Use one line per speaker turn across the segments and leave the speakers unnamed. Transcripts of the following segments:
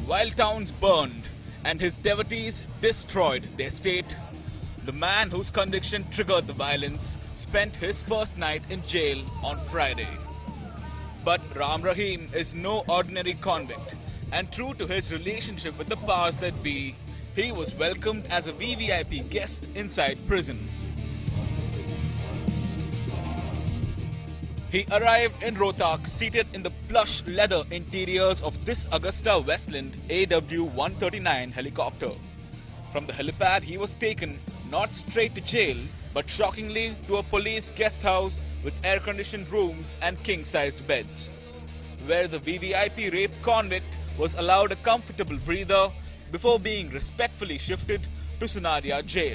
while towns burned and his devotees destroyed their state, the man whose conviction triggered the violence spent his first night in jail on Friday. But Ram Rahim is no ordinary convict, and true to his relationship with the powers that be, he was welcomed as a VVIP guest inside prison. He arrived in Rohtak seated in the plush leather interiors of this Augusta Westland AW-139 helicopter. From the helipad he was taken not straight to jail, but shockingly to a police guest house with air-conditioned rooms and king-sized beds, where the VVIP rape convict was allowed a comfortable breather before being respectfully shifted to Sunaria jail.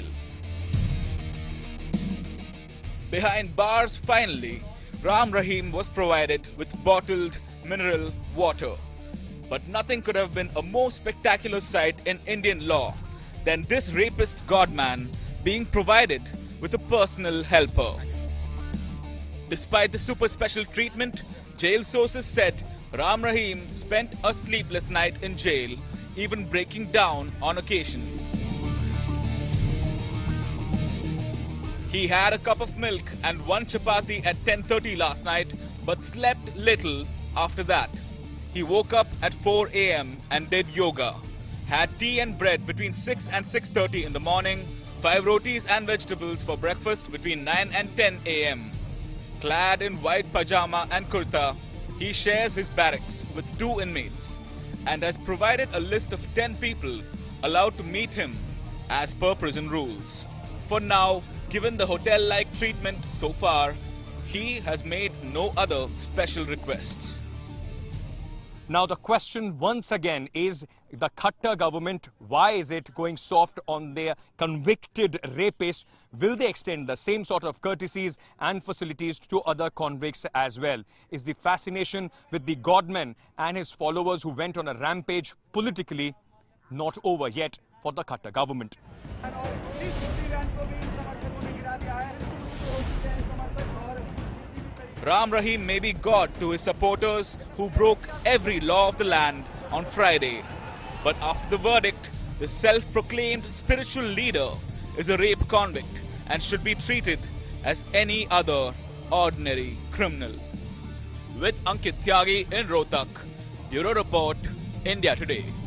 Behind bars finally, Ram Rahim was provided with bottled mineral water. But nothing could have been a more spectacular sight in Indian law than this rapist godman being provided with a personal helper. Despite the super special treatment, jail sources said Ram Rahim spent a sleepless night in jail, even breaking down on occasion. He had a cup of milk and one chapati at 10:30 last night, but slept little after that. He woke up at 4 a.m. and did yoga, had tea and bread between 6 and 6:30 in the morning, 5 rotis and vegetables for breakfast between 9 and 10 a.m. Clad in white pajama and kurta, he shares his barracks with 2 inmates and has provided a list of 10 people allowed to meet him as per prison rules. For now, given the hotel-like treatment so far, he has made no other special requests.
Now the question once again is the Khattar government, why is it going soft on their convicted rapists? Will they extend the same sort of courtesies and facilities to other convicts as well? Is the fascination with the godman and his followers who went on a rampage politically not over yet for the Khattar government?
Ram Rahim may be God to his supporters who broke every law of the land on Friday. But after the verdict, the self-proclaimed spiritual leader is a rape convict and should be treated as any other ordinary criminal. With Ankit Tyagi in Rohtak, Bureau Report, India Today.